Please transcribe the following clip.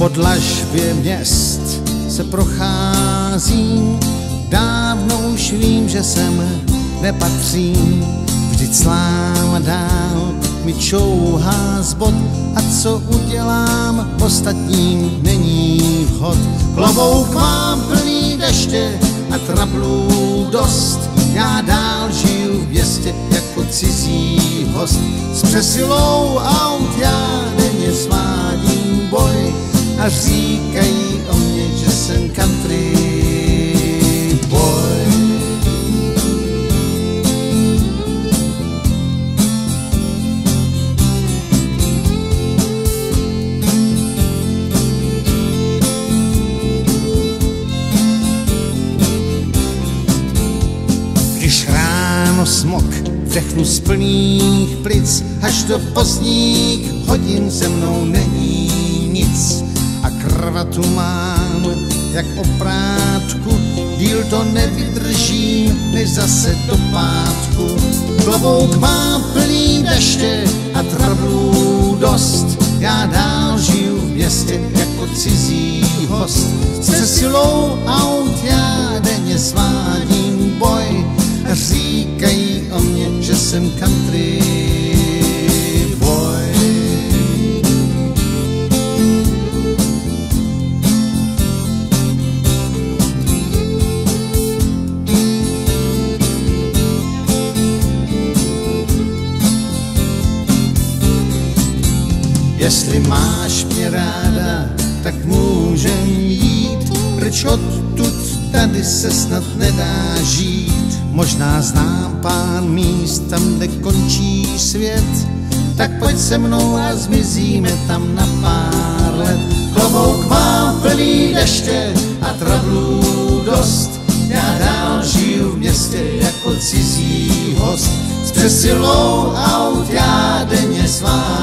podlažbě měst se procházím, dávno už vím, že sem nepatřím. Vždyť sláva dál mi čouhá z bod a co udělám, ostatním není vhod. Klobouk mám plný deště a trablů dost, já dál žiju v městě jako cizí host. S přesilou aut já denně svádím boj a říkají o mě, že jsem country boy. Když ráno smog vdechnu z plných plic, až do pozdních hodin se mnou není nic. A kravatu mám jak oprátku, díl to nevydržím, než zase do pátku. Klobouk mám plný deště a trablů dost, já dál žiju v městě jako cizí host. S přesilou aut já denně svádím boj a říkají o mě, že jsem country boy. Jestli máš mě ráda, tak můžem jít, pryč odtud tady se snad nedá žít. Možná znám pár míst tam, kde končí svět, tak pojď se mnou a zmizíme tam na pár let. Klobouk mám plný deště a trablů dost, já dál žiju v městě jako cizí host. S přesilou aut já denně svádím